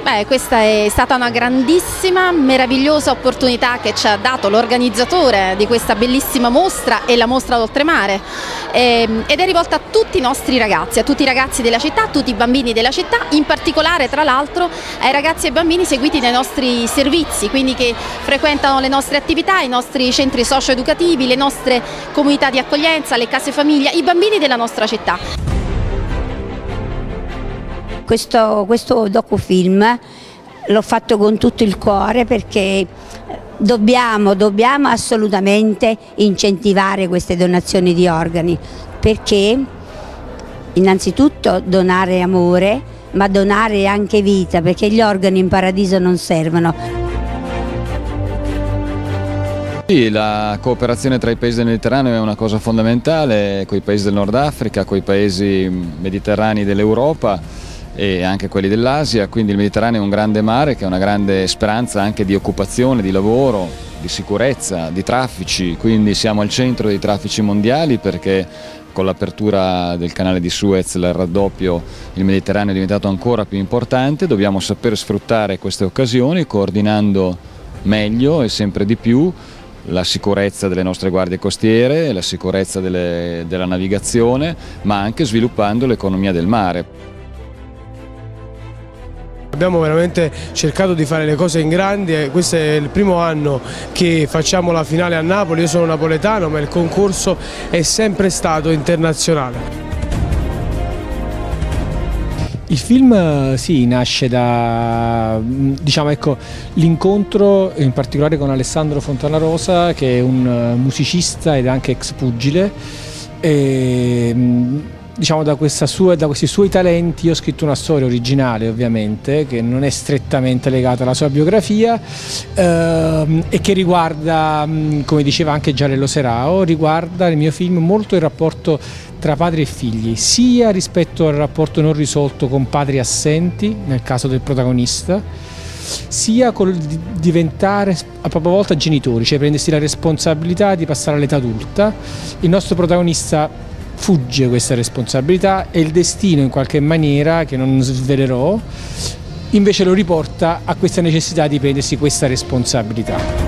Beh, questa è stata una grandissima, meravigliosa opportunità che ci ha dato l'organizzatore di questa bellissima mostra e la mostra d'oltremare, ed è rivolta a tutti i nostri ragazzi, a tutti i ragazzi della città, a tutti i bambini della città, in particolare tra l'altro ai ragazzi e bambini seguiti nei nostri servizi, quindi che frequentano le nostre attività, i nostri centri socio-educativi, le nostre comunità di accoglienza, le case famiglia, i bambini della nostra città. Questo docufilm l'ho fatto con tutto il cuore perché dobbiamo assolutamente incentivare queste donazioni di organi, perché innanzitutto donare amore, ma donare anche vita, perché gli organi in paradiso non servono. Sì, la cooperazione tra i paesi del Mediterraneo è una cosa fondamentale, con i paesi del Nord Africa, con i paesi mediterranei dell'Europa e anche quelli dell'Asia, quindi il Mediterraneo è un grande mare che è una grande speranza anche di occupazione, di lavoro, di sicurezza, di traffici, quindi siamo al centro dei traffici mondiali perché con l'apertura del canale di Suez, il raddoppio, il Mediterraneo è diventato ancora più importante, dobbiamo saper sfruttare queste occasioni coordinando meglio e sempre di più la sicurezza delle nostre guardie costiere, la sicurezza della navigazione, ma anche sviluppando l'economia del mare. Abbiamo veramente cercato di fare le cose in grande, questo è il primo anno che facciamo la finale a Napoli, io sono napoletano ma il concorso è sempre stato internazionale. Il film sì, nasce da l'incontro in particolare con Alessandro Fontanarosa, che è un musicista ed anche ex pugile. Da questi suoi talenti ho scritto una storia originale, ovviamente, che non è strettamente legata alla sua biografia e che riguarda, come diceva anche Giarello Serao, riguarda nel mio film molto il rapporto tra padri e figli, sia rispetto al rapporto non risolto con padri assenti, nel caso del protagonista, sia col diventare a propria volta genitori, cioè prendersi la responsabilità di passare all'età adulta. Il nostro protagonista fugge questa responsabilità e il destino, in qualche maniera, che non svelerò, invece lo riporta a questa necessità di prendersi questa responsabilità.